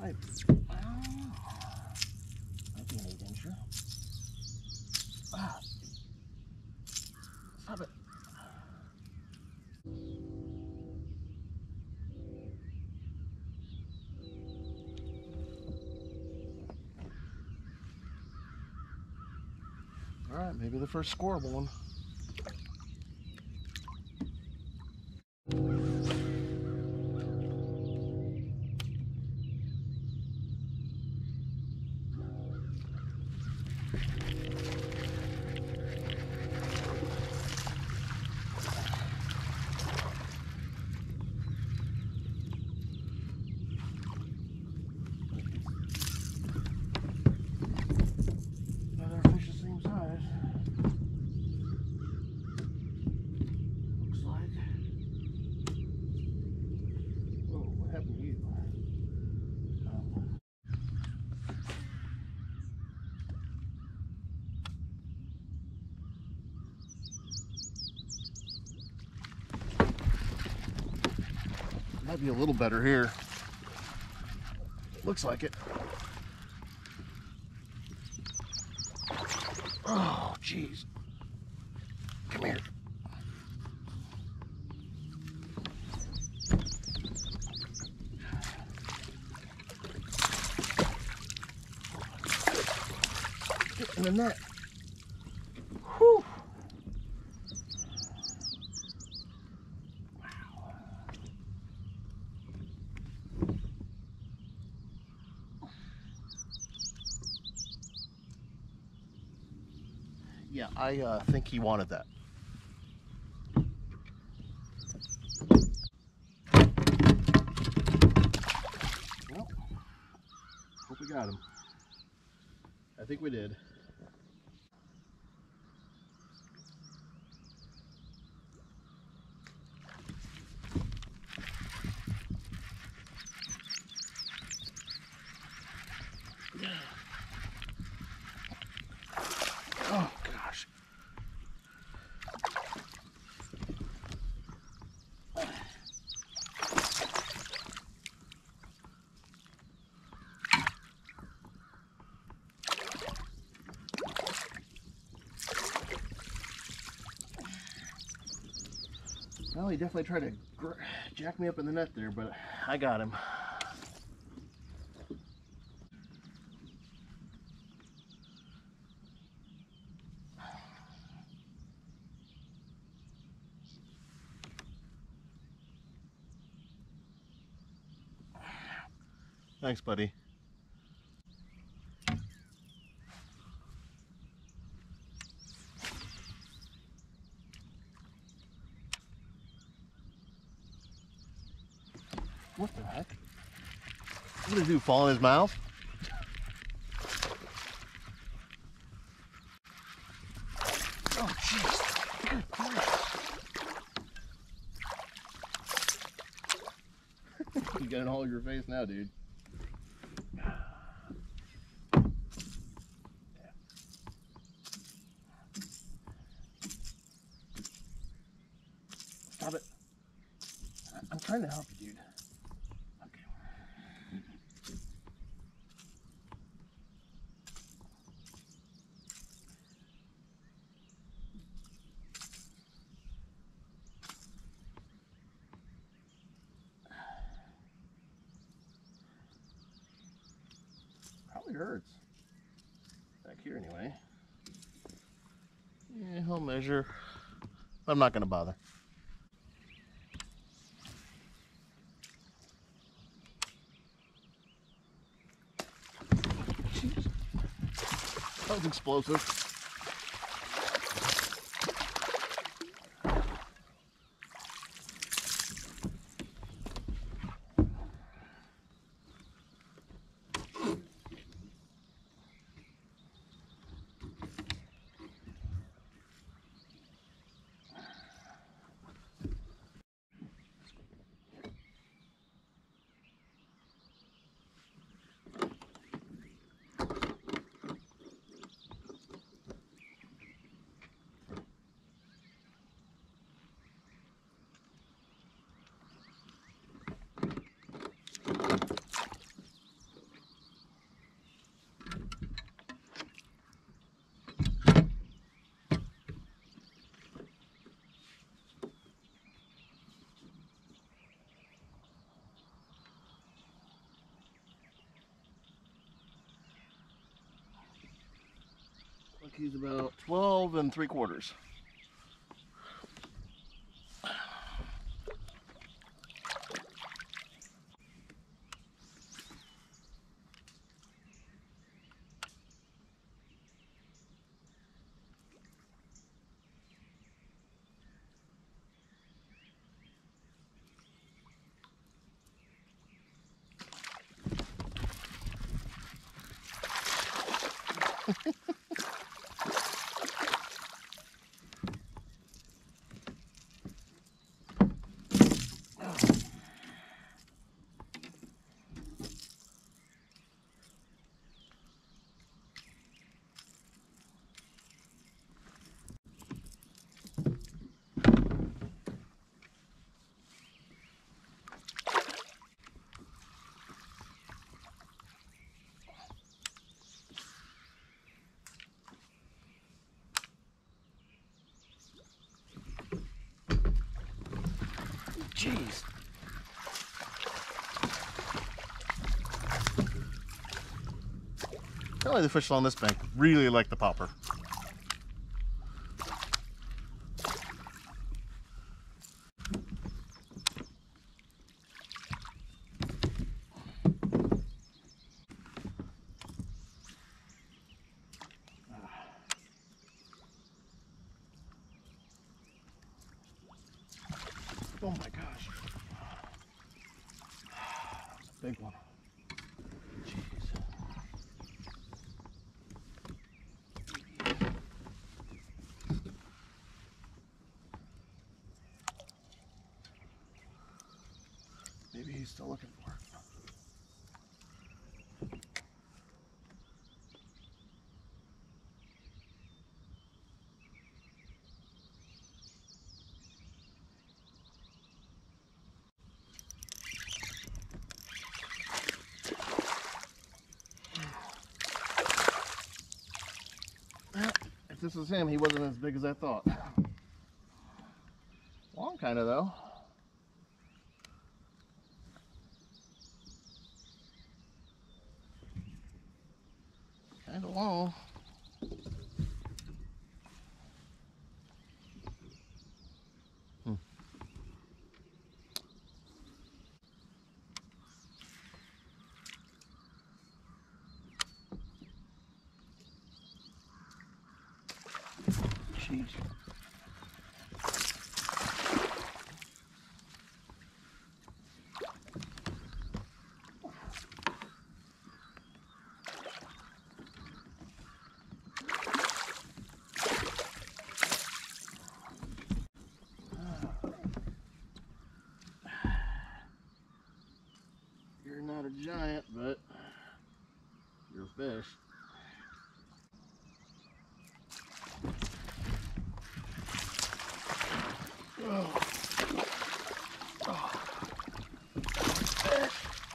Might be an 8-incher. Ah, stop it. All right, maybe the first scoreable one. Another fish the same size. Looks like. Whoa, what happened to you? Oh. Might be a little better here. Looks like it. Oh, jeez. Come here. Get in the net. Whew. Yeah, I think he wanted that. Well, hope we got him. I think we did. Oh gosh. Well, he definitely tried to jack me up in the net there, but I got him. Thanks, buddy. What the heck? What did he do, fall in his mouth? Oh, jeez. Good grief. You got it all over your face now, dude. Stop it. I'm trying to help you, dude. Okay. Probably hurts. Back here, anyway. Yeah, he'll measure. I'm not going to bother. Jeez. That was explosive. he's about 12 3/4. Jeez. Apparently the fish on this bank really like the popper. Oh my gosh. Big one. Jeez. Maybe he's still looking for it. If this was him, he wasn't as big as I thought. Long kind of though. Kind of long. Jeez. You're not a giant, but you're a fish. Oh. Oh. Fish.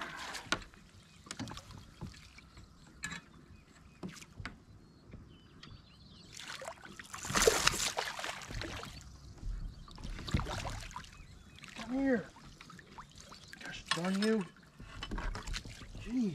Come here. Gosh darn you. Jeez.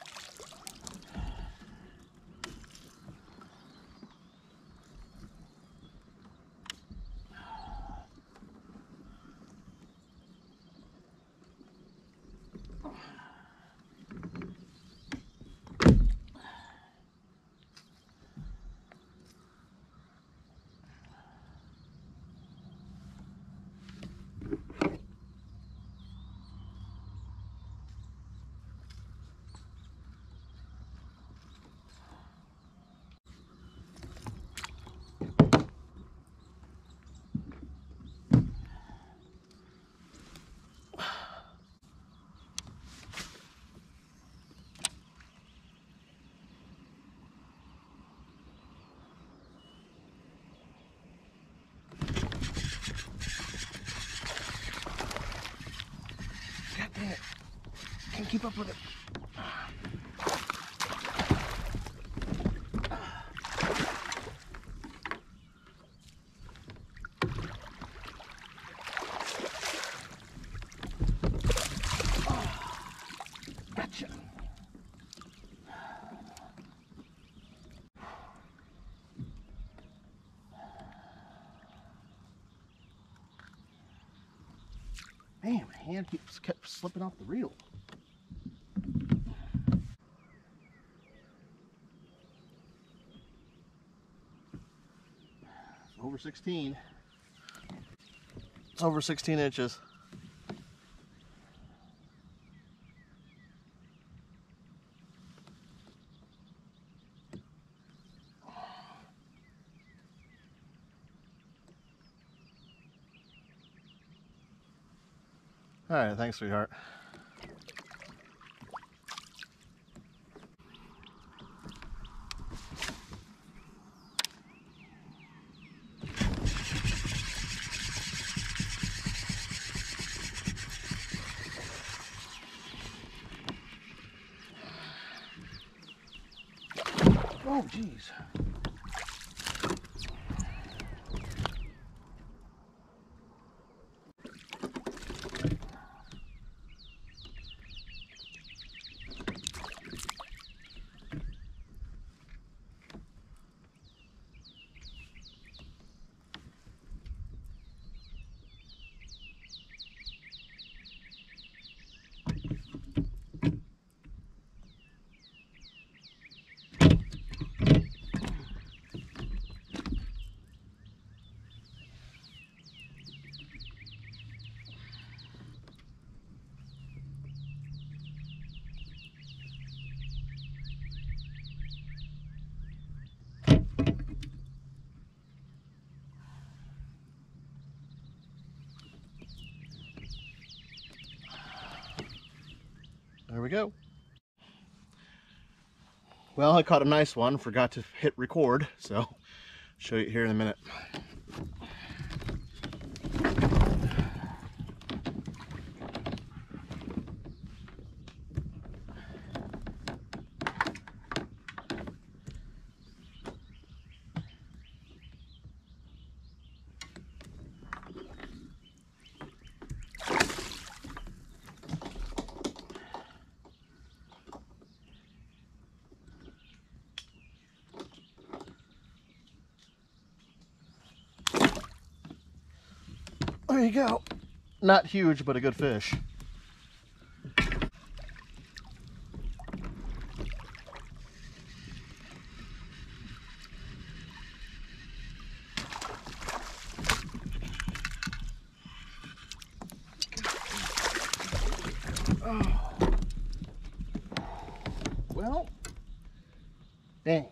God dang it. Can't keep up with it. Gotcha. Man, my hand kept slipping off the reel. It's over 16. It's over 16 inches. All right, thanks, sweetheart. Oh, geez. There we go. Well, I caught a nice one, forgot to hit record, so show you here in a minute. There you go. Not huge, but a good fish. Oh. Well, dang.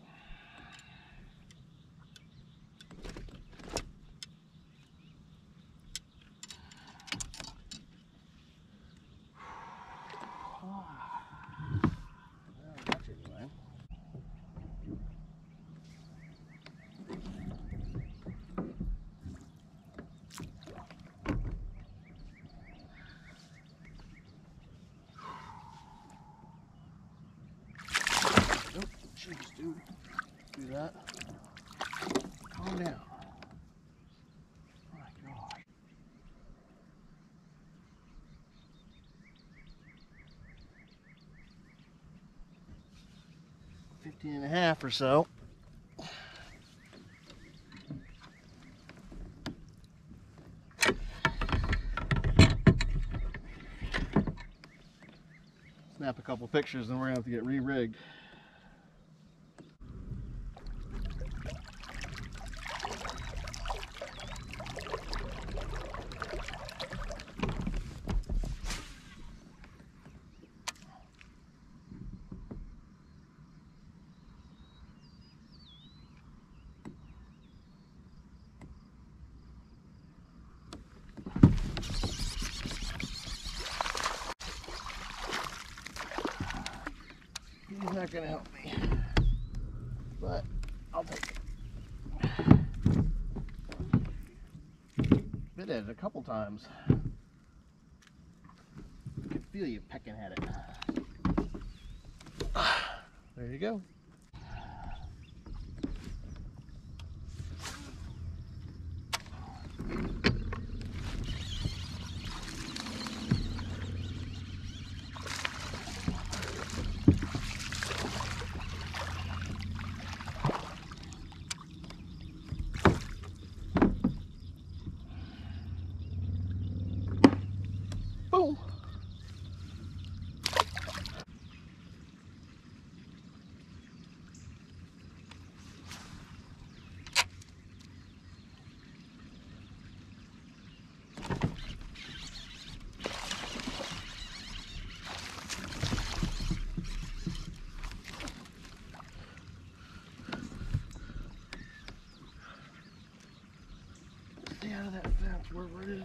Jeez, dude. Do that. Calm down. My God. 15 and a half or so. Snap a couple pictures and we're gonna have to get re-rigged. He's not gonna help me, but I'll take it. Bit at it a couple times. I can feel you pecking at it. There you go. Where it is?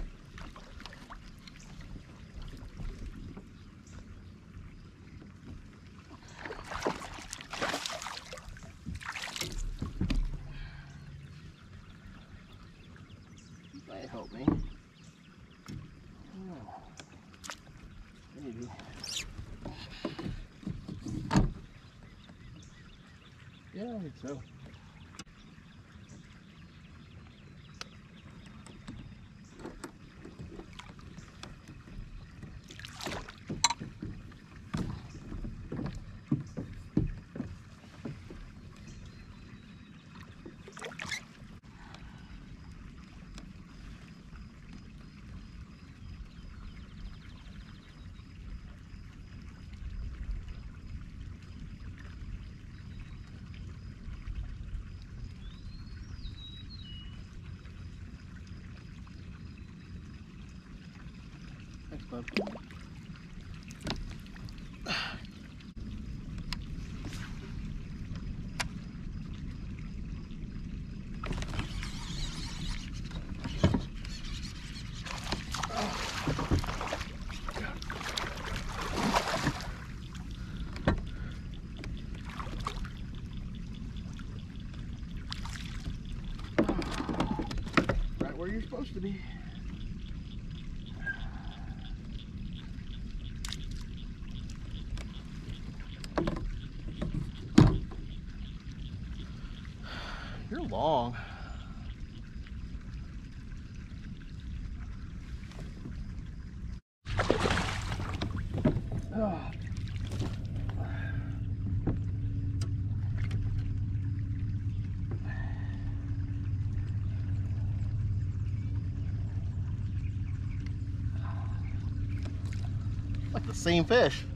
Might help me. Oh, maybe. Yeah, I think so. Thanks, bud. Right where you're supposed to be. You're long. Oh. Like the same fish.